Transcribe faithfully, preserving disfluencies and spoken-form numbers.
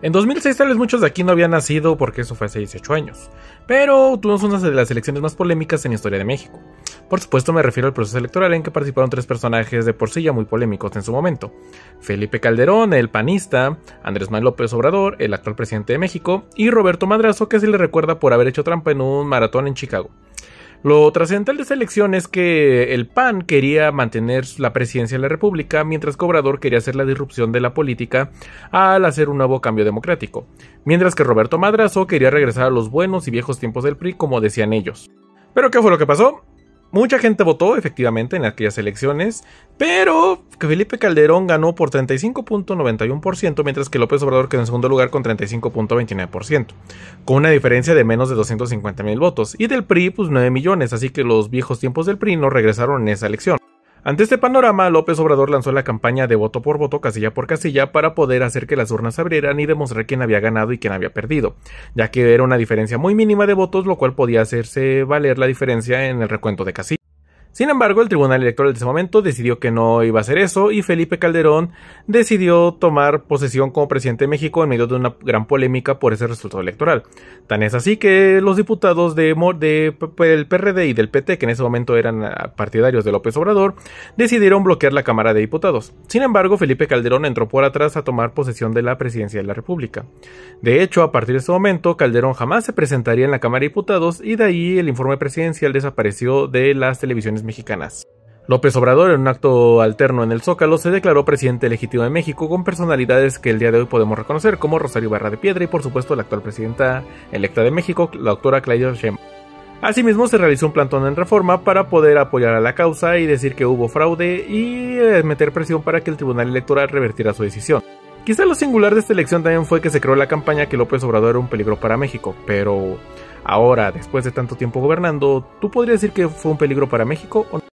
En dos mil seis tal vez muchos de aquí no habían nacido porque eso fue hace dieciocho años, pero tuvimos una de las elecciones más polémicas en la historia de México. Por supuesto me refiero al proceso electoral en que participaron tres personajes de por sí ya muy polémicos en su momento. Felipe Calderón, el panista, Andrés Manuel López Obrador, el actual presidente de México, y Roberto Madrazo, que se le recuerda por haber hecho trampa en un maratón en Chicago. Lo trascendental de esta elección es que el P A N quería mantener la presidencia de la República, mientras que Obrador quería hacer la disrupción de la política al hacer un nuevo cambio democrático, mientras que Roberto Madrazo quería regresar a los buenos y viejos tiempos del P R I, como decían ellos. ¿Pero qué fue lo que pasó? Mucha gente votó efectivamente en aquellas elecciones, pero que Felipe Calderón ganó por treinta y cinco punto noventa y uno por ciento, mientras que López Obrador quedó en segundo lugar con treinta y cinco punto veintinueve por ciento, con una diferencia de menos de doscientos cincuenta mil votos, y del P R I pues nueve millones, así que los viejos tiempos del P R I no regresaron en esa elección. Ante este panorama, López Obrador lanzó la campaña de voto por voto, casilla por casilla, para poder hacer que las urnas se abrieran y demostrar quién había ganado y quién había perdido, ya que era una diferencia muy mínima de votos, lo cual podía hacerse valer la diferencia en el recuento de casillas. Sin embargo, el Tribunal Electoral de ese momento decidió que no iba a hacer eso y Felipe Calderón decidió tomar posesión como presidente de México en medio de una gran polémica por ese resultado electoral. Tan es así que los diputados de, de, del P R D y del P T, que en ese momento eran partidarios de López Obrador, decidieron bloquear la Cámara de Diputados. Sin embargo, Felipe Calderón entró por atrás a tomar posesión de la presidencia de la República. De hecho, a partir de ese momento, Calderón jamás se presentaría en la Cámara de Diputados y de ahí el informe presidencial desapareció de las televisiones mexicanas. López Obrador, en un acto alterno en el Zócalo, se declaró presidente legítimo de México con personalidades que el día de hoy podemos reconocer, como Rosario Ibarra de Piedra y por supuesto la actual presidenta electa de México, la doctora Claudia Sheinbaum. Asimismo, se realizó un plantón en Reforma para poder apoyar a la causa y decir que hubo fraude y meter presión para que el Tribunal Electoral revertiera su decisión. Quizá lo singular de esta elección también fue que se creó la campaña que López Obrador era un peligro para México, pero ahora, después de tanto tiempo gobernando, ¿tú podrías decir que fue un peligro para México o no?